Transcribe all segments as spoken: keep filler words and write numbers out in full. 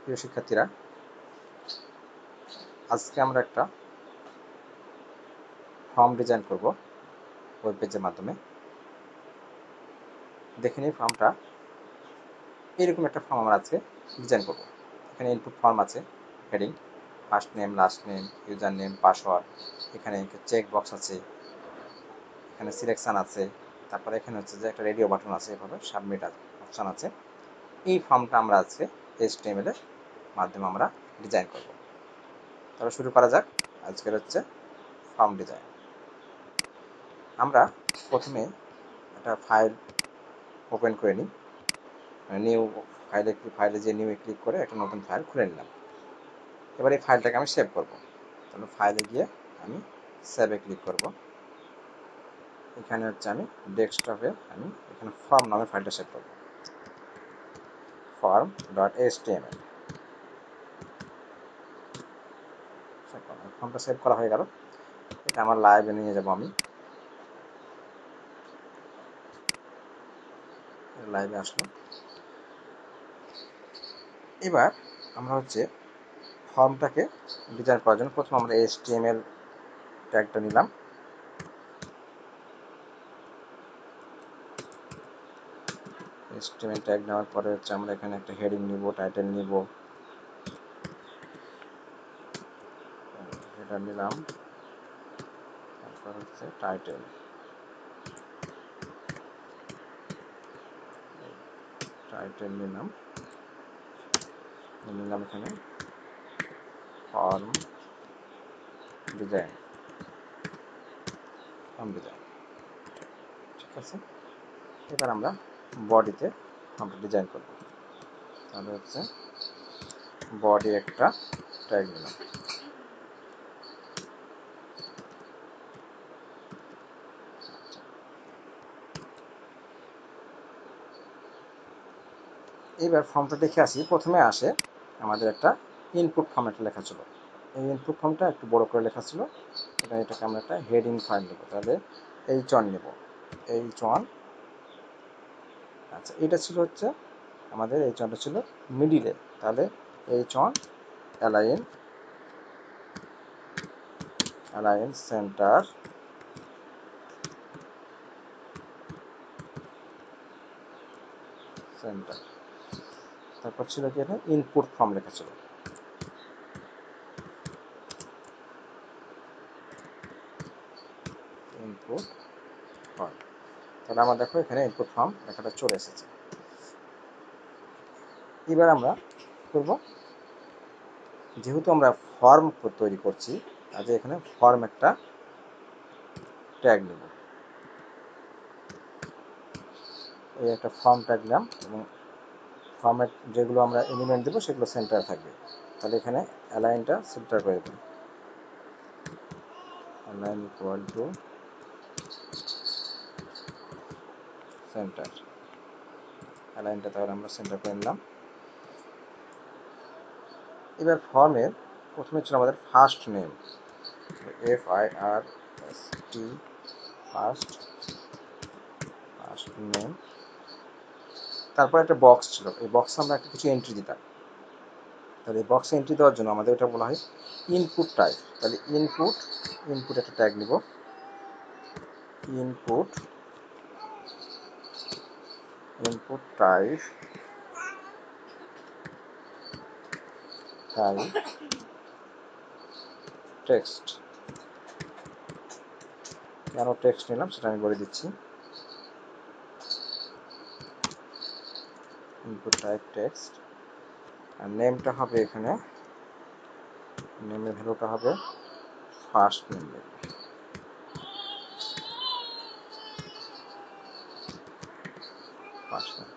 প্রিয় শিক্ষার্থীরা, আজকে আমরা একটা ফর্ম ডিজাইন করব ওয়েব পেজের মাধ্যমে। দেখে নিই ফর্মটা। এরকম একটা ফর্ম আমরা আজকে ডিজাইন করব। এখানে ইনপুট ফর্ম আছে, heading, first name, last name, user name, password, এখানে চেক বক্স আছে, এখানে সিলেকশন আছে, তারপরে এখানে হচ্ছে যে একটা রেডিও বাটন আছে, এভাবে সাবমিট অপশন আছে। এই ফর্মটা আমরা আজকে এইচটিএমএল এর মাধ্যমে আমরা ডিজাইন করব। তাহলে শুরু করা যাক আজকের হচ্ছে ফর্ম ডিজাইন। আমরা প্রথমে একটা ফাইল ওপেন করে নিই, নিউ ফাইলে ফাইলে যে নিউ ক্লিক করে একটা নতুন ফাইল খুলে নিলাম। এবার এই ফাইলটাকে আমি সেভ করব। তাহলে ফাইলে গিয়ে আমি সেভে ক্লিক করব। এখানে হচ্ছে আমি ডেস্কটপে আমি এখানে ফর্ম নামে ফাইলটা সেভ করব, ফর্ম ডট এইচটিএমএল। ফর্মটা সেভ করা হয়ে গেল। এটা আমার লাইভে নিয়ে যাব, আমি লাইভে আসলো। এবার আমরা হচ্ছে ফর্মটাকে ডিজাইন করার জন্য প্রথমে আমরা এইচটিএমএল ট্যাগটা নিলাম। এইচটিএমএল ট্যাগ নেওয়ার পরে হচ্ছে আমরা এখানে একটা হেডিং নিব, টাইটেল নিব, হেডার নিলাম, তারপর হচ্ছে টাইটেল, টাইটেল নিলাম নিলাম এখানে ফর্ম ডিজাইন, ফর্ম ডিজাইন, ঠিক আছে। এবার আমরা বডিতে আমরা ডিজাইন করব। তাহলে হচ্ছে বডি একটা ট্যাগ নিলাম। এইবার ফর্মটা দেখে আসি। প্রথমে আসে আমাদের একটা ইনপুট ফর্ম একটা লেখা ছিল। এই ইনপুট ফর্মটা একটু বড় করে লেখা ছিল। এখানে এটাকে আমরা একটা হেডিং ফাইল নেব। তাহলে এইচ ওয়ান নেব, এইচ ওয়ান। আচ্ছা, এটা ছিল হচ্ছে আমাদের এইচ ওয়ানটা ছিল মিডিলে। তাহলে H one align, align centre, centre. তারপর ছিল কি এখানে ইনপুট ফর্ম লেখা ছিল, ইনপুট ফর্ম। তাহলে আমরা দেখো এখানে ইনপুট ফর্ম লেখাটা চলে এসেছে। এবার আমরা করব, যেহেতু আমরা ফর্ম তৈরি করছি, আজ এখানে ফর্ম একটা ট্যাগ নেব। এই একটা ফর্ম ট্যাগ নিলাম এবং ফর্মের যেগুলো আমরা এলিমেন্ট দেবো সেগুলো সেন্টার থাকবে। তাহলে এখানে অ্যালাইনটা সেন্টার করে দেবো, অ্যালাইন ইকুয়াল টু সেন্টার। অ্যালাইনটা তাহলে আমরা সেন্টার করে নিলাম। এবার ফর্মের প্রথমে ছিল আমাদের first name, F I R S T, first first name. তারপর একটা বক্স ছিল, এই বক্সে আমরা একটা কিছু এন্ট্রি দিতাম। তাহলে এই বক্সে এন্ট্রি দেওয়ার জন্য আমাদের এটা বলা হয় ইনপুট টাইপ। তাহলে ইনপুট, ইনপুট একটা ট্যাগ নিব, input, input type, type text. কেন টেক্সট নিলাম সেটা আমি বলে দিচ্ছি। Input type text. আর নেমটা হবে এখানে, নেমের ভ্যালুটা হবে ফার্স্ট নেম। First name.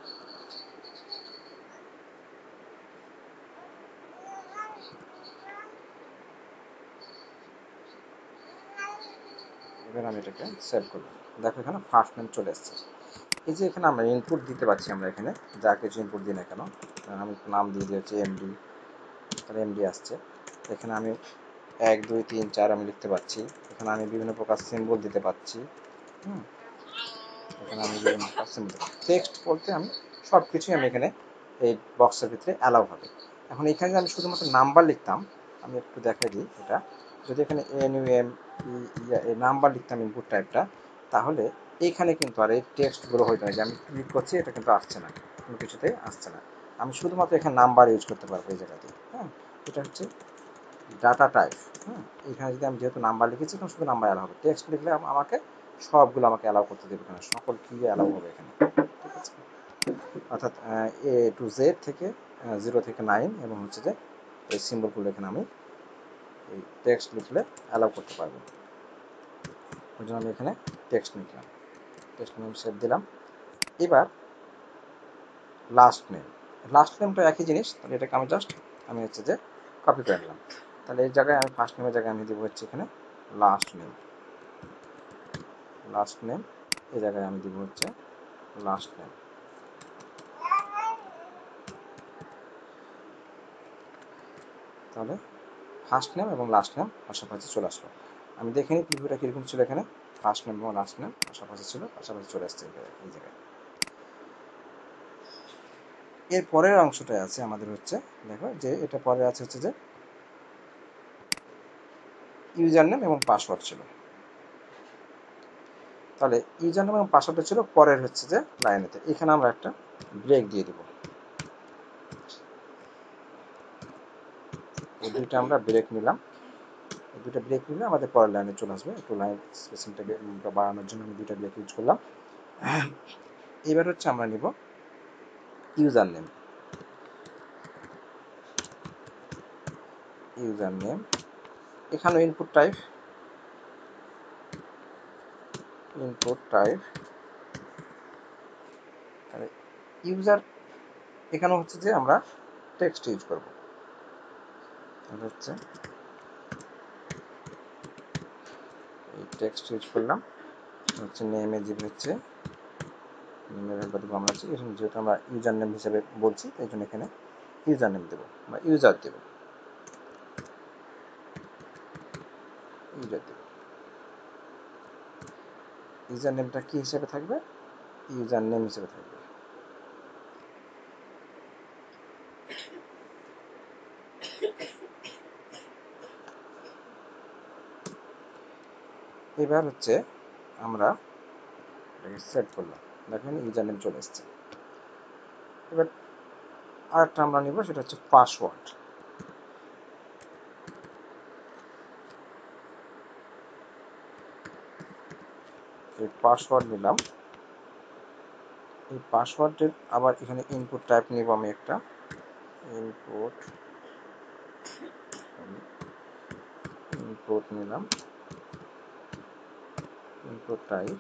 এবার আমি এটাকে সেভ করব। দেখো এখানে ফার্স্ট নেম চলে এসছে। এই যে এখানে আমরা ইনপুট দিতে পারছি, আমরা এখানে যা কিছু ইনপুট দিই না কেন, আমি নাম দিয়ে দিয়েছি এমডি, তাহলে এমডি আসছে। এখানে আমি এক দুই তিন চার আমি লিখতে পারছি। এখানে আমি বিভিন্ন প্রকার সিম্বল দিতে পারছি। হুম এখানে আমি বিভিন্ন প্রকার সিম্বল, টেক্সট বলতে আমি সব কিছুই আমি এখানে এই বক্সের ভিতরে অ্যালাউ হবে। এখন এখানে আমি শুধুমাত্র নাম্বার লিখতাম, আমি একটু দেখাই দিই এটা, যদি এখানে এন ইউ এম নাম্বার লিখতাম ইনপুট টাইপটা, তাহলে এইখানে কিন্তু আর এই টেক্সটগুলো হইতো না, যে আমি ক্লিক করছি এটা কিন্তু আসছে না, কোনো কিছুতেই আসছে না। আমি শুধুমাত্র এখানে নাম্বার ইউজ করতে পারবো এই জায়গাতে। হ্যাঁ, এটা হচ্ছে ডাটা টাইপ। হ্যাঁ, এখানে যদি আমি যেহেতু নাম্বার লিখেছি তখন শুধু নাম্বার অ্যালাউ হবে, টেক্সট লিখলে আমাকে সবগুলো আমাকে অ্যালাউ করতে দেবে, এখানে সকল কি অ্যালাউ হবে এখানে, ঠিক আছে। অর্থাৎ এ টু জেড থেকে জিরো থেকে নাইন এবং হচ্ছে যে এই সিম্বলগুলো এখানে আমি এই টেক্সট লিখলে অ্যালাউ করতে পারবো। ওই জন্য আমি এখানে টেক্সট লিখলাম, টেক্সট নেম সেভ দিলাম। এবার লাস্ট নেম, লাস্ট নেমটা একই জিনিস, তাহলে এটাকে আমি জাস্ট আমি হচ্ছে যে কপি করে নিলাম। তাহলে এই জায়গায় আমি ফার্স্ট নেমের জায়গায় আমি দেবো হচ্ছে এখানে লাস্ট নেম, লাস্ট নেম এই জায়গায় আমি দিব হচ্ছে লাস্ট নেম। তাহলে ফার্স্ট নেম এবং লাস্ট নেম পাশাপাশি চলে আসলো। আমি দেখে নিই প্রিভিউটা কীরকম ছিল, এখানে ফার্স্ট নেম এবং লাস্ট নেম পাশাপাশি ছিল, পাশাপাশি চলে আসছে এই জায়গায়। এর পরের অংশটায় আছে আমাদের হচ্ছে, দেখো যে এটা পরে আছে হচ্ছে যে ইউজার নেম এবং পাসওয়ার্ড ছিল। তাহলে ইউজার নেম এবং পাসওয়ার্ডটা ছিল পরের হচ্ছে যে লাইনেতে, এখানে আমরা একটা ব্রেক দিয়ে দিব, এই দুইটা আমরা ব্রেক নিলাম, এই দুইটা ব্রেক নিলে আমাদের পরের লাইনে চলে আসবে। একটু লাইন স্পেসিংটাকে বাড়ানোর জন্য আমি দুইটা ব্রেক ইউজ করলাম। এবার হচ্ছে আমরা নিব ইউজার নেম, ইউজার নেম এখানে input type, input type user, এখানে হচ্ছে যে আমরা টেক্সট ইউজ করব, তাহলে হচ্ছে এই টেক্সট ইউজ করলাম, হচ্ছে নেমে যে হচ্ছে নেমের ভ্যালু দেবো আমরা, যেহেতু আমরা ইউজার নেম হিসেবে বলছি এই জন্য এখানে ইউজার নেম দেবো বা ইউজার দেব, ইউজার দেব। ইউজার নেমটা কি হিসেবে থাকবে, ইউজার নেম হিসেবে থাকবে। এবার হচ্ছে আমরা এটাকে সেট করলাম, দেখেন ইউজার নেম চলে এসছে। এবার আরেকটা আমরা নিব, সেটা হচ্ছে পাসওয়ার্ড। এই পাসওয়ার্ড নিলাম, এই পাসওয়ার্ডের আবার এখানে ইনপুট টাইপ নিব আমি একটা, ইনপুট ইনপুট নিলাম, ইনপুট টাইপ।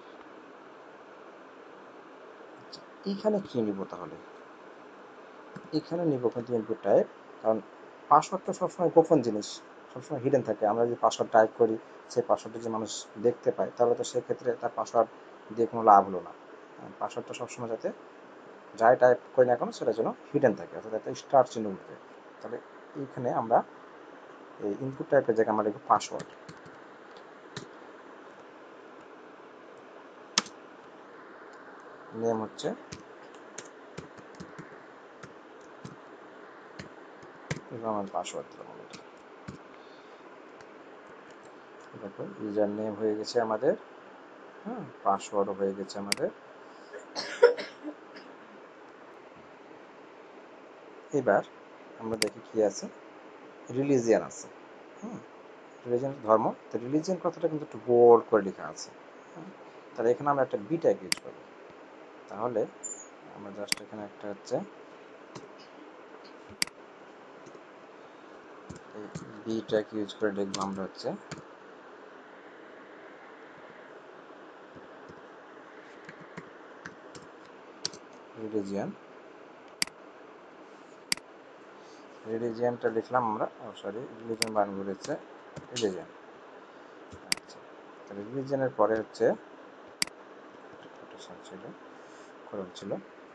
এইখানে কি নিব, তাহলে এখানে নিব কিন্তু ইনপুট টাইপ, কারণ পাসওয়ার্ডটা সবসময় গোপন জিনিস, সবসময় হিডেন থাকে। আমরা যদি পাসওয়ার্ড টাইপ করি, সেই পাসওয়ার্ডটা যে মানুষ দেখতে পায়, তাহলে তো সেক্ষেত্রে তার পাসওয়ার্ড দিয়ে কোনো লাভ হলো না। পাসওয়ার্ডটা সবসময় যাতে যাই টাইপ করি না কেন সেটা যেন হিডেন থাকে, অর্থাৎ একটা স্টার চিহ্ন উঠবে। তাহলে এইখানে আমরা এই ইনপুট টাইপের জায়গায় আমরা লিখব পাসওয়ার্ড, নেম হচ্ছে আমার পাসওয়ার্ড দিলাম আমরা। দেখো ইউজার নেম হয়ে গেছে আমাদের, হ্যাঁ পাসওয়ার্ডও হয়ে গেছে আমাদের। এবার আমরা দেখি কি আছে, রিলিজিয়ান আছে। হ্যাঁ, রিলিজিয়ান ধর্ম, তো রিলিজিয়ান কথাটা কিন্তু একটু বোল্ড করে লেখা আছে। হ্যাঁ, তাহলে এখানে আমরা একটা বি ট্যাগ ইউজ করবো। তাহলে আমরা জাস্ট এখানে একটা হচ্ছে বি ট্যাগ ইউজ করে লিখবো আমরা হচ্ছে রিলিজিয়ান। রিলিজিয়ানটা লিখলাম আমরা, ও সরি রিলিজিয়ান বান করেছে রিলিজিয়ান। আচ্ছা, তাহলে রিলিজিয়ানের পরে হচ্ছে কোটেশন ছিল, কোলন ছিল।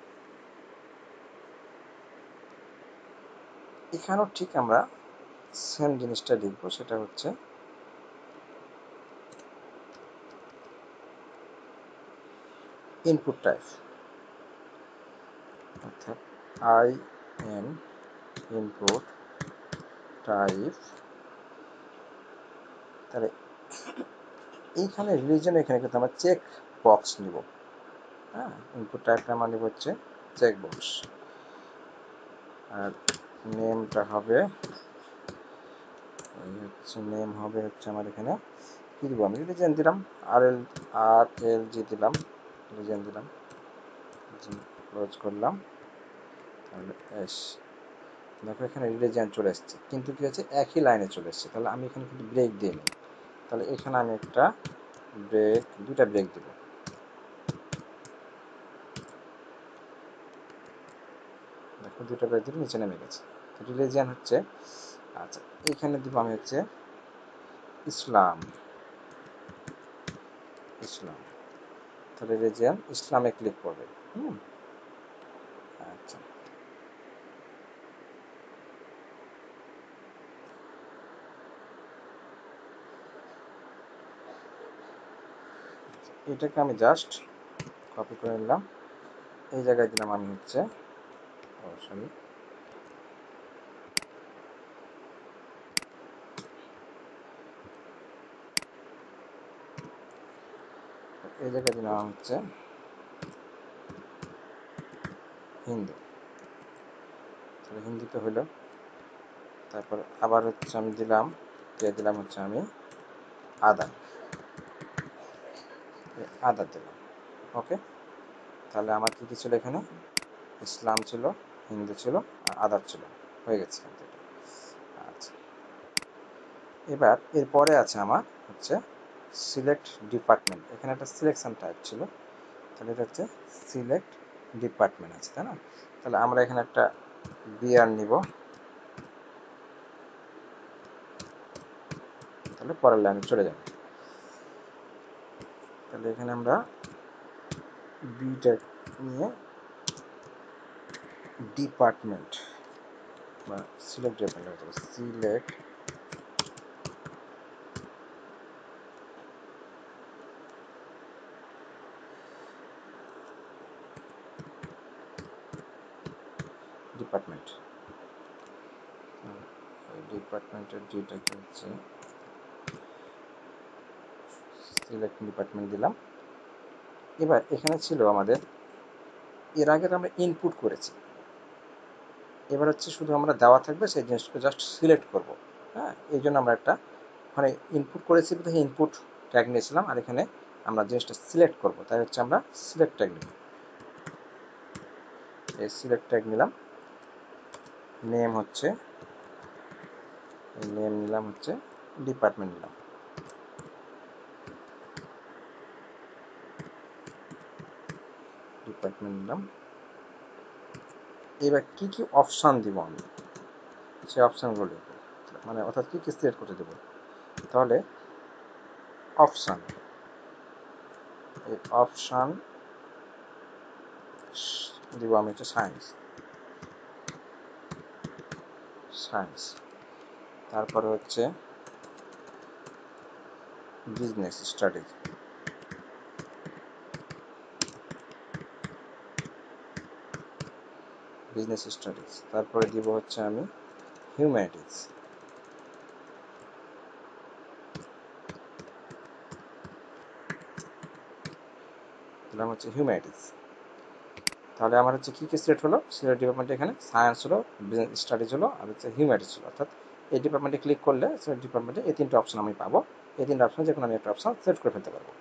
এখানেও ঠিক আমরা সেম জিনিসটা লিখবো, সেটা হচ্ছে ইনপুট টাইপ, অর্থাৎ আই এন ইনপুট টাইপ, তাহলে এইখানে রিলিজন এখানে কিন্তু আমরা চেক বক্স নিব। হ্যাঁ, ইনপুট টাইপটা আমরা নিব হচ্ছে চেক বক্স, আর নেমটা হবে হচ্ছে নেম হবে হচ্ছে আমার এখানে কি দিব, আমি রিলিজন দিলাম আর এল আর এল জি দিলাম, রিলিজন দিলাম, ক্লোজ করলাম, তাহলে এস দেখো এখানে রিলিজন চলে এসছে, কিন্তু কি হচ্ছে একই লাইনে চলে এসছে। তাহলে আমি এখানে কিন্তু ব্রেক দিই নি, তাহলে এখানে আমি একটা ব্রেক, দুটা ব্রেক দিব। দেখো দুটো ব্রেক দিলে নিচে নেমে গেছে। রিলিজিয়ান হচ্ছে, আচ্ছা এখানে দিব আমি হচ্ছে ইসলাম, ইসলাম, তাহলে রিলিজিয়ান ইসলামে ক্লিক করবে। হুম, আচ্ছা এটাকে আমি জাস্ট কপি করে নিলাম, এই জায়গায় দিলাম আমি হচ্ছে সরি এই জায়গায় দিলাম হচ্ছে হিন্দু, তাহলে হিন্দিতে হলো। তারপর আবার হচ্ছে আমি দিলাম, দিয়ে দিলাম হচ্ছে আমি আদা, আদা দিলাম। ওকে, তাহলে আমার কি কি ছিল এখানে, ইসলাম ছিল, হিন্দু ছিল, আর আদার ছিল, হয়ে গেছে। আচ্ছা এবার এরপরে আছে আমার হচ্ছে সিলেক্ট ডিপার্টমেন্ট, এখানে একটা সিলেকশন টাইপ ছিল, তাহলে এটা হচ্ছে সিলেক্ট ডিপার্টমেন্ট আছে, তাই না? তাহলে আমরা এখানে একটা বিআর নিব, তাহলে পরের লাইনে চলে যাব। তাহলে এখানে আমরা বিটা নিয়ে ডিপার্টমেন্ট বা সিলেক্ট ডিপার্টমেন্ট, সিলেক্ট ডিপার্টমেন্ট, ডিপার্টমেন্টের ডিটাকে হচ্ছে সিলেক্ট ডিপার্টমেন্ট দিলাম। এবার এখানে ছিল আমাদের, এর আগে আমরা ইনপুট করেছি, এবার হচ্ছে শুধু আমরা দেওয়া থাকবে সেই জিনিসটাকে জাস্ট সিলেক্ট করব। হ্যাঁ, এই জন্য আমরা একটা ওখানে ইনপুট করেছি, বোধহয় ইনপুট ট্যাগ নিয়েছিলাম, আর এখানে আমরা জিনিসটা সিলেক্ট করব, তাই হচ্ছে আমরা সিলেক্ট ট্যাগ নিব। এই সিলেক্ট ট্যাগ নিলাম, নেম হচ্ছে নেম নিলাম হচ্ছে ডিপার্টমেন্ট নিলাম, ডিপার্টমেন্ট নিলাম। এবার কি কি অপশান দিব আমি, সেই অপশানগুলো লিখব, মানে অর্থাৎ কি কি সিলেক্ট করতে দেবো। তাহলে অপশান, এই অপশান দিব আমি হচ্ছে সায়েন্স, সায়েন্স। তারপরে হচ্ছে বিজনেস স্টাডিজ, বিজনেস স্টাডিজ। তারপরে দিব হচ্ছে আমি হিউম্যানিটিজ, দিলাম হচ্ছে হিউম্যানিটিজ। তাহলে আমার হচ্ছে কী কী সিলেক্ট হলো, সিলেক্ট ডিপার্টমেন্টে এখানে সায়েন্স হলো, বিজনেস স্টাডিজ হলো, আর হচ্ছে হিউম্যানিটিজ হলো। অর্থাৎ এই ডিপার্টমেন্টে ক্লিক করলে সিলেক্ট ডিপার্টমেন্টে এই তিনটে অপশন আমি পাবো, এই তিনটে অপশন যে কোনো আমি একটা অপশন সিলেক্ট করে ফেলতে পারবো।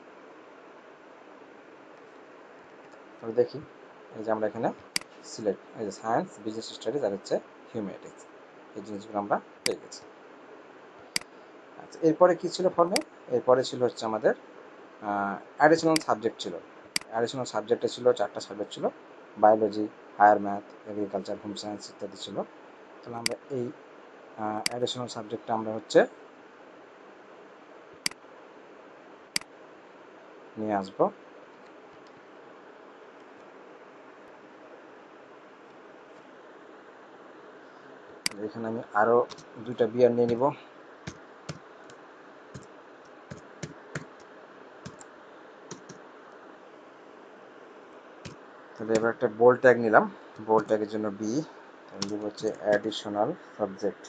তাহলে দেখি, এই যে আমরা এখানে সিলেক্ট, এই যে সায়েন্স, বিজনেস স্টাডিজ আর হচ্ছে হিউম্যানিটিজ, এই জিনিসগুলো আমরা পেয়ে গেছি। আচ্ছা এরপরে কী ছিল ফর্মে, এরপরে ছিল হচ্ছে আমাদের অ্যাডিশনাল সাবজেক্ট ছিল। অ্যাডিশনাল সাবজেক্টে ছিল চারটা সাবজেক্ট ছিল, biology, higher math, agriculture, home science ইত্যাদি ছিল। তাহলে আমরা এই অ্যাডিশনাল সাবজেক্টটা আমরা হচ্ছে নিয়ে আসবো। এখানে আমি আরও দুইটা বিয়ার নিয়ে নিব। তাহলে এবার একটা বোল্ড ট্যাগ নিলাম, বোল্ড ট্যাগের জন্য বি, দিব হচ্ছে additional subject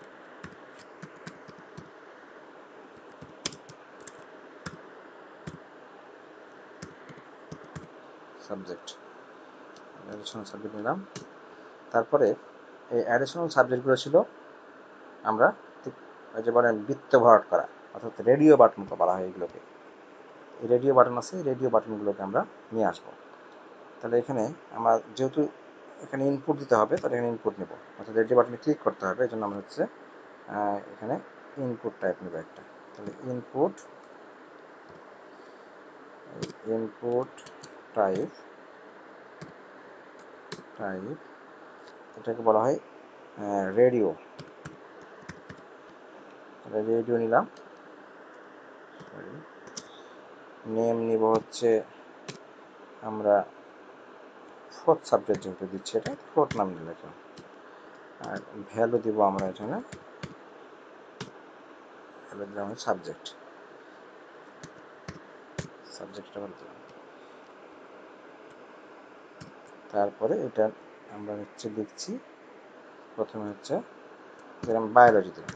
subject additional subject নিলাম। তারপরে এই অ্যাডিশনাল সাবজেক্টগুলো ছিল আমরা যে বলেন বৃত্ত ভরাট করা, অর্থাৎ রেডিও বাটন বলা হয় এগুলোকে। এই রেডিও বাটন আছে, এই রেডিও বাটনগুলোকে আমরা নিয়ে আসবো। তাহলে এখানে আমার যেহেতু এখানে ইনপুট দিতে হবে, তাহলে এখানে ইনপুট নেব, অর্থাৎ রেডিও বাটনে ক্লিক করতে হবে। এই জন্য আমরা হচ্ছে এখানে ইনপুট টাইপ নেব একটা। তাহলে ইনপুট ইনপুট টাইপ টাইপ এটাকে বলা হয় রেডিও। রেডিও নিলাম। সরি, নেম নিব হচ্ছে আমরা ফোর্থ সাবজেক্ট যেহেতু দিচ্ছি, এটা ফোর্থ নাম দিলাম। আর ভ্যালু দিব আমরা এখানে ভ্যালু দিলাম সাবজেক্ট সাবজেক্টটা দিলাম। তারপরে এটা আমরা হচ্ছে লিখছি, প্রথমে হচ্ছে যেরকম বায়োলজি দিলাম,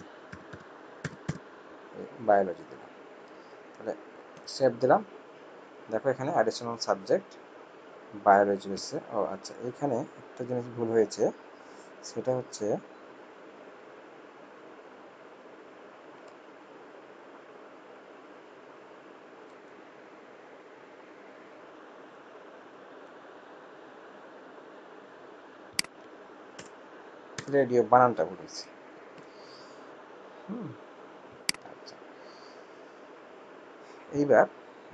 বায়োলজি দিলাম। তাহলে সেভ দিলাম। দেখো এখানে অ্যাডিশনাল সাবজেক্ট বায়োলজি হচ্ছে। ও আচ্ছা, এখানে একটা জিনিস ভুল হয়েছে, সেটা হচ্ছে রেডিও বানানটা ভুল হয়েছে। হুম আচ্ছা, এইবার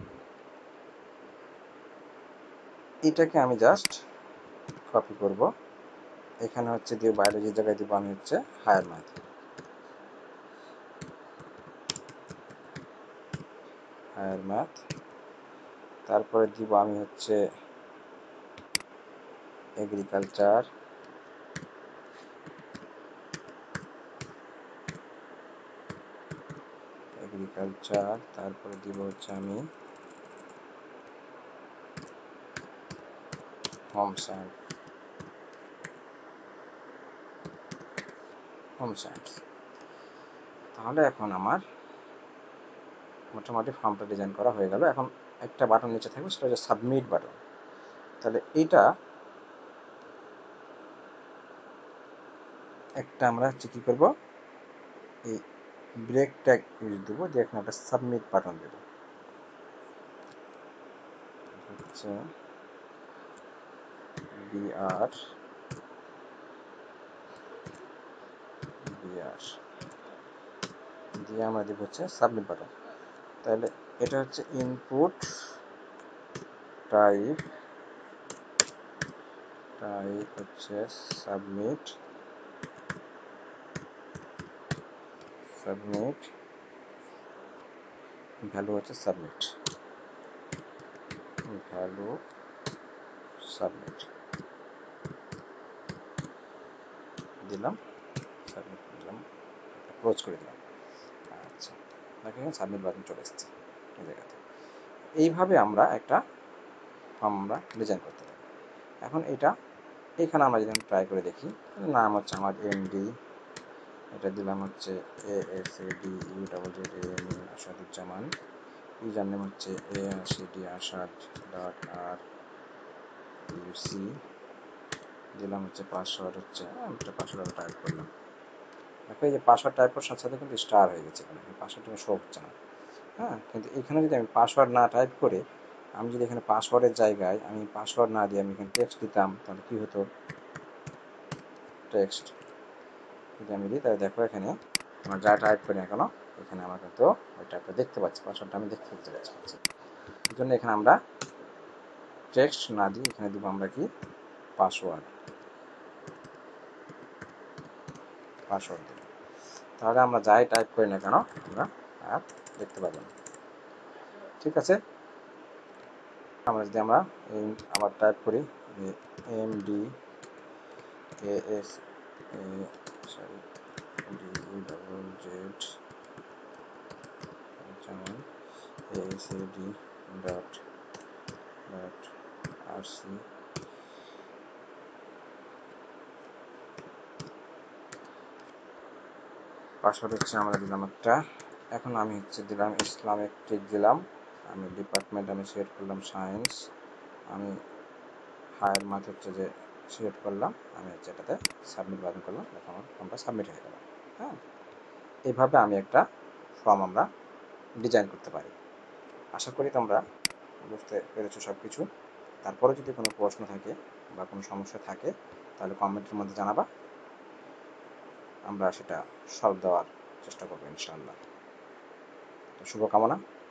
এটাকে আমি জাস্ট কপি করব। এখানে হচ্ছে দিয়ে বায়োলজির জায়গায় দিব আমি হচ্ছে হায়ার ম্যাথ, হায়ার ম্যাথ। তারপরে দিব আমি হচ্ছে এগ্রিকালচার, এগ্রিকালচার। তারপরে দিব হচ্ছে আমি হোম সায়েন্স, হোম সায়েন্স। তাহলে এখন আমার মোটামুটি ফর্মটা ডিজাইন করা হয়ে গেল। এখন একটা বাটন নিচে থাকবে, সেটা হচ্ছে সাবমিট বাটন। তাহলে এইটা একটা আমরা হচ্ছে কী করবো, এই ব্রেক ট্যাগ ইউজ দেবো, দিয়ে এখানে একটা সাবমিট বাটন দেবো। হচ্ছে বিআর বিআর দিয়ে আমরা দেবো হচ্ছে সাবমিট বাটন। তাহলে এটা হচ্ছে ইনপুট টাইপ টাইপ হচ্ছে সাবমিট সাবমিট ভ্যালু হচ্ছে সাবমিট ভ্যালু সাবমিট দিলাম, সাবমিট দিলাম, ক্লোজ করে দিলাম। আচ্ছা, দেখেন সাবমিট বাটন চলে এসেছে এই জায়গাতে। এইভাবে আমরা একটা ফর্ম আমরা ডিজাইন করতে পারি। এখন এটা এখানে আমরা যদি ট্রাই করে দেখি, নাম হচ্ছে আমার এমডি, এটা দিলাম হচ্ছে A S A D U double Z A M E Asaduzzaman, user name হচ্ছে A C D Asad dot R UC, দিলাম হচ্ছে পাসওয়ার্ড হচ্ছে একটা পাসওয়ার্ড টাইপ করলাম। দেখো এই যে পাসওয়ার্ড টাইপ করার সাথে সাথে কিন্তু স্টার হয়ে গেছে, এখানে পাসওয়ার্ডটা শো হচ্ছে না। হ্যাঁ, কিন্তু এখানে যদি আমি পাসওয়ার্ড না টাইপ করে, আমি যদি এখানে পাসওয়ার্ডের জায়গায় আমি পাসওয়ার্ড না দিয়ে আমি এখানে টেক্সট দিতাম, তাহলে কী হতো, টেক্সট যদি আমি দিই, তাহলে দেখো এখানে আমার যা টাইপ করি না কেন, এখানে আমার কিন্তু ওই টাইপটা দেখতে পাচ্ছি, পাসওয়ার্ডটা আমি দেখতে পাচ্ছি। এই জন্য এখানে আমরা টেক্সট না দিই, এখানে দিব আমরা কি পাসওয়ার্ড পাসওয়ার্ড দিই। তাহলে আমরা যাই টাইপ করি না কেন আমরা আর দেখতে পাবো না। ঠিক আছে, আমরা যদি আমরা এই আবার টাইপ করি M D A S sorry D U double Z যেমন A S A D dot dot R C password হচ্ছে আমরা দিলাম একটা। এখন আমি হচ্ছে দিলাম ইসলামিক টিক দিলাম। আমি ডিপার্টমেন্ট আমি সিলেক্ট করলাম সায়েন্স। আমি হায়ার মার্ক হচ্ছে যে সিলেক্ট করলাম। আমি হচ্ছে এটাতে সাবমিট বাটন করলাম, দেখো আমার ফর্মটা সাবমিট হয়ে গেল। হ্যাঁ, এইভাবে আমি একটা ফর্ম আমরা ডিজাইন করতে পারি। আশা করি তোমরা বুঝতে পেরেছো সব কিছু। তারপরে যদি কোনো প্রশ্ন থাকে বা কোনো সমস্যা থাকে তাহলে কমেন্টের মধ্যে জানাবা, আমরা সেটা সলভ দেওয়ার চেষ্টা করবো ইনশাআল্লাহ। তো শুভকামনা।